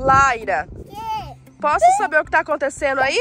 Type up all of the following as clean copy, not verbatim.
Laira, posso saber o que tá acontecendo aí?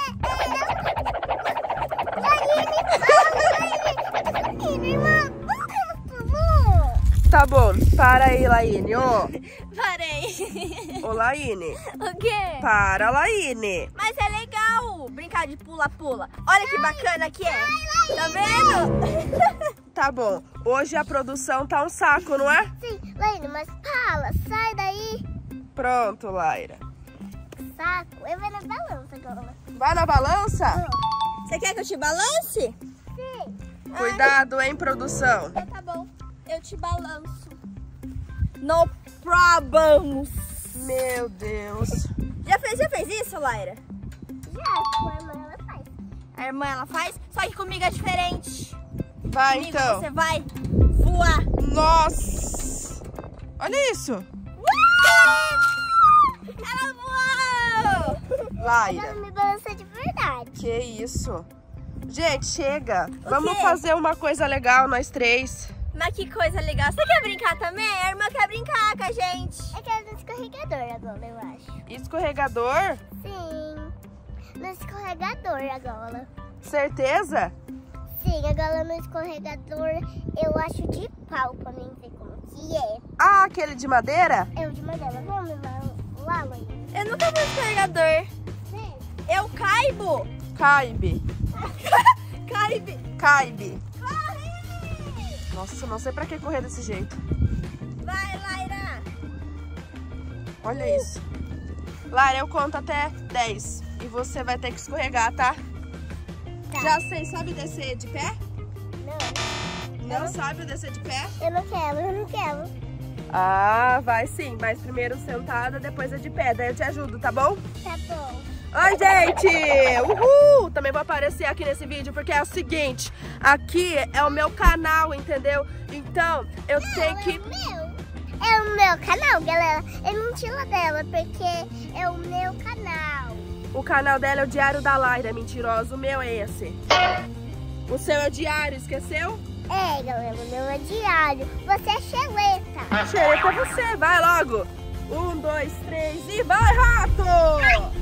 Tá bom, para aí, Laine. Ô. Parei. Ô, Laine. O quê? Para, Laine. Mas é legal brincar de pula-pula. Olha que bacana que é. Tá vendo? Tá bom. Hoje a produção tá um saco, não é? Sim, Laine, mas fala, sai daí. Pronto, Laira. Saco, eu vou na balança agora. Vai na balança? Você quer que eu te balance? Sim. Cuidado, hein, produção. Então tá bom. Eu te balanço. No problems. Meu Deus. Já fez isso, Laira? Já, com a irmã ela faz. A irmã, ela faz? Só que comigo é diferente. Vai, Comigo então. você vai voar. Nossa. Olha isso. Ela voou! Ela Laira. me balança de verdade. Que isso? Gente, chega. O Vamos quê? fazer uma coisa legal, nós três. Mas que coisa legal. Você quer brincar também? A irmã quer brincar com a gente. É que é no escorregador agora, eu acho. Escorregador? Sim, no escorregador agora. Certeza? Sim, agora no escorregador eu acho de pau pra mim ver como que é. Ah, aquele de madeira? Eu de Mandela, vamos lá, Laine. Eu nunca vi um escorregador. Sim. Eu caibo. Caibe. Caibe. Caibe. Nossa, não sei pra que correr desse jeito. Vai, Laira. Olha isso. Laira, eu conto até 10. E você vai ter que escorregar, tá? Tá. Já sei, sabe descer de pé? Não, Não sabe descer de pé? eu não quero. Ah, vai sim. Mas primeiro sentada, depois é de pé. Daí eu te ajudo, tá bom? Tá bom. Oi, gente! Uhul! Também vou aparecer aqui nesse vídeo porque é o seguinte. Aqui é o meu canal, entendeu? Então, eu tenho que... É o meu canal, galera. É mentira dela, porque é o meu canal. O canal dela é o Diário da Laira, mentirosa. O meu é esse. O seu é o Diário, esqueceu? É, galera, o meu é diário. Você é xeleta. Xereta é você, vai logo. 1, 2, 3 e vai, rato!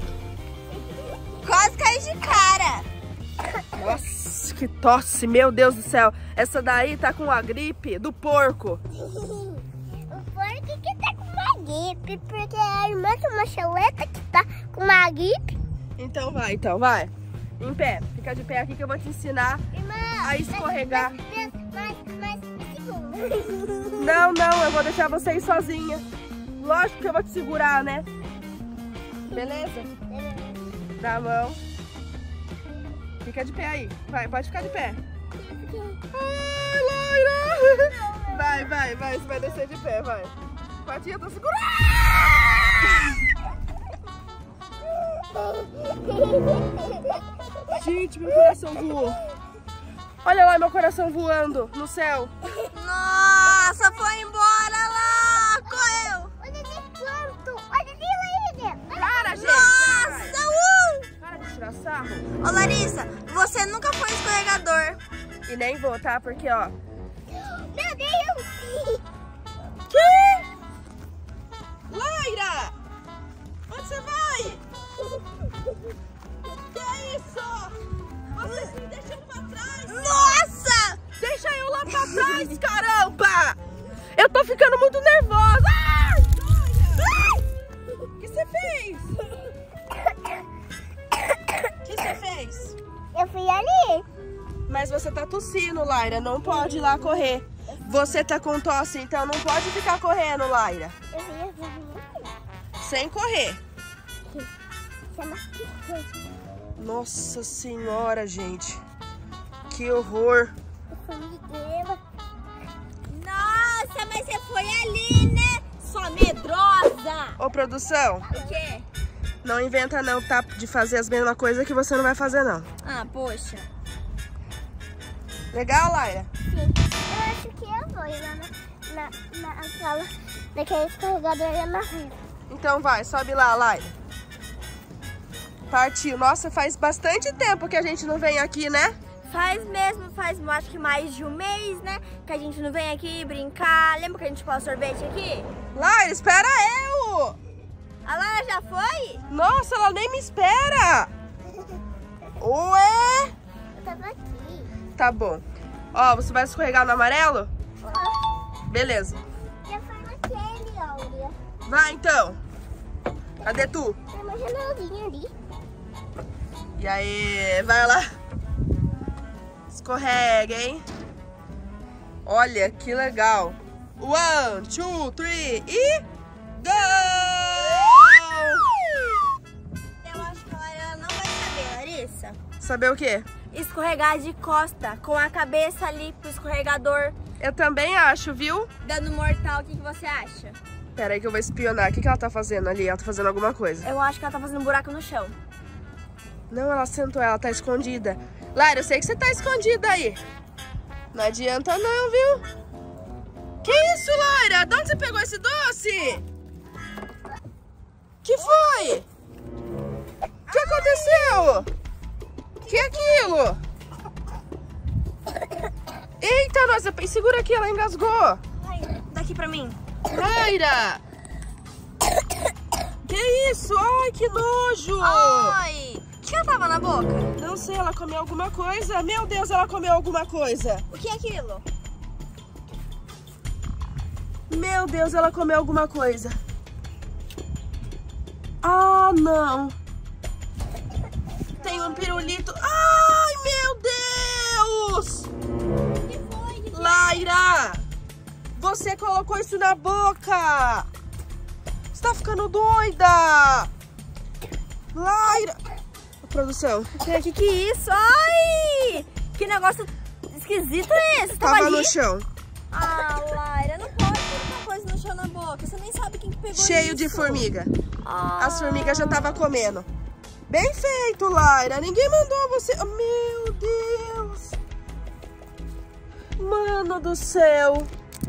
Quase caí de cara. Nossa, que tosse, meu Deus do céu. Essa daí tá com a gripe do porco. O porco que tá com uma gripe, porque a irmã que é uma xeleta que tá com uma gripe. Então vai. Em pé, fica de pé aqui que eu vou te ensinar Irmã, a escorregar. Mas segura. Não, eu vou deixar você ir sozinha. Lógico que eu vou te segurar, né? Beleza? Dá a mão. Fica de pé aí. Vai, pode ficar de pé. Ai, Laira! Vai. Você vai descer de pé, vai. Patinha, eu tô segurando. Gente, meu coração voou. Olha lá meu coração voando no céu. Nossa, foi embora lá. Correu. Olha ali quanto. Olha ali, Laíra. Para, gente. Nossa, Para de tirar sarro. Ô, Larissa, você nunca foi escorregador. E nem vou, tá? Porque, ó. Meu Deus. Que? Laira! Onde você vai? Que é isso? Vocês me deixam pra trás. Nossa! Deixa eu lá pra trás, caramba! Eu tô ficando muito nervosa. Ai, Laira! O que você fez? O que você fez? Eu fui ali. Mas você tá tossindo, Laira. Não pode ir lá correr. Você tá com tosse, então não pode ficar correndo, Laira. Eu fui Sem correr. chama. Nossa senhora, gente. Que horror. Nossa, mas você foi ali, né? Sua medrosa. Ô, produção, O quê? não inventa não, tá? De fazer as mesmas coisas que você não vai fazer, não. Ah, poxa. Legal, Laira? Sim. Eu acho que eu vou ir lá na sala daquele escorregador e na rua. Então vai, sobe lá, Laira. Partiu. Nossa, faz bastante tempo que a gente não vem aqui, né? Faz mesmo, acho que mais de um mês, né? Que a gente não vem aqui brincar. Lembra que a gente pôs sorvete aqui? Laira, espera eu! A Lara já foi? Nossa, ela nem me espera. Ué? Eu tava aqui. Tá bom. Ó, você vai escorregar no amarelo? Beleza. Já foi naquele, olha. Vai, então. Cadê tu? Tem uma janelinha ali. E aí, vai lá. Escorrega, hein? Olha, que legal. 1, 2, 3 e... Go! Eu acho que a Lara não vai saber, Larissa. Saber o quê? Escorregar de costa, com a cabeça ali pro escorregador, Eu também acho, viu? dando mortal. O que você acha? Pera aí que eu vou espionar. O que ela tá fazendo ali? Ela tá fazendo alguma coisa. Eu acho que ela tá fazendo um buraco no chão. Não, ela sentou, ela tá escondida. Lara, eu sei que você tá escondida aí. Não adianta não, viu? Que isso, Lara? De onde você pegou esse doce? Que foi? O que aconteceu? Que é aquilo? Eita, nossa, segura aqui, ela engasgou. Daqui pra mim. Lara! Que isso? Ai, que nojo! Ai! O que ela tava na boca? Não sei, ela comeu alguma coisa. Meu Deus, ela comeu alguma coisa. O que é aquilo? Meu Deus, ela comeu alguma coisa. Ah, não. Tem um pirulito. Ai, meu Deus! Que foi? Laira! Você colocou isso na boca! Você tá ficando doida! Laira! Produção. Que é isso? Ai! Que negócio esquisito é esse? Tava ali? no chão. Ah, Laira, não pode colocar coisa no chão na boca. Você nem sabe quem que pegou Cheio isso. de formiga. Ah. As formigas já estavam comendo. Bem feito, Laira. Ninguém mandou você... Oh, meu Deus. Mano do céu.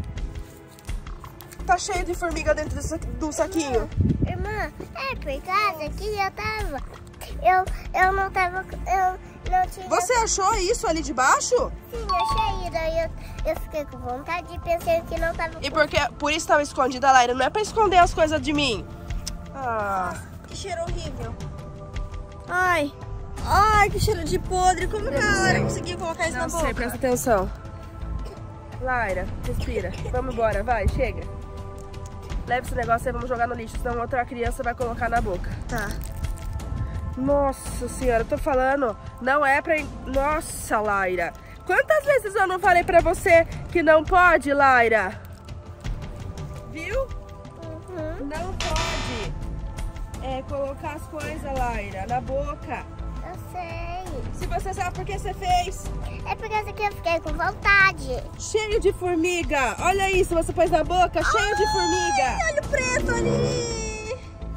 Tá cheio de formiga dentro do saquinho. Irmã, é por causa que eu tava... Eu não tava... Eu não tinha... Você achou isso ali de baixo? Sim, achei. Daí eu fiquei com vontade e pensei que não tava... E por isso estava escondida, Laira. Não é pra esconder as coisas de mim. Ah. Que cheiro horrível. Ai. Ai, que cheiro de podre. Como que a Lara conseguiu colocar isso na Não boca? sei, presta atenção. Laira, respira. Vamos embora, vai, chega. Leva esse negócio aí, vamos jogar no lixo, senão outra criança vai colocar na boca. Tá. Nossa senhora, eu tô falando, não é pra... Nossa, Laira. Quantas vezes eu não falei pra você que não pode, Laira? Viu? Uhum. Não pode colocar as coisas, Laira, na boca. Eu sei. Se você sabe por que você fez. É por causa que eu fiquei com vontade. Cheio de formiga. Olha isso, você pôs na boca, cheio de formiga. Olha o preto ali.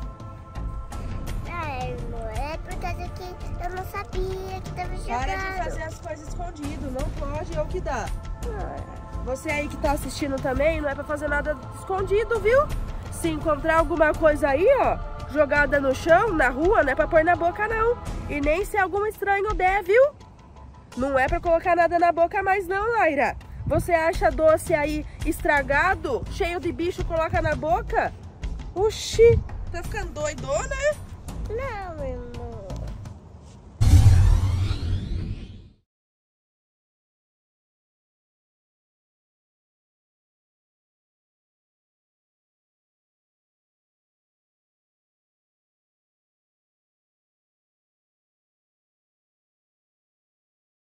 Ah, irmão, é por causa que eu não sabia que tava jogando. Para de fazer as coisas escondido, não pode, é o que dá. Você aí que tá assistindo também, não é pra fazer nada escondido, viu? Se encontrar alguma coisa aí, ó, jogada no chão, na rua, não é pra pôr na boca, não. E nem se algum estranho der, viu? Não é pra colocar nada na boca mais não, Laira. Você acha doce aí estragado, cheio de bicho, coloca na boca? Oxi, tá ficando doidona, né? Não,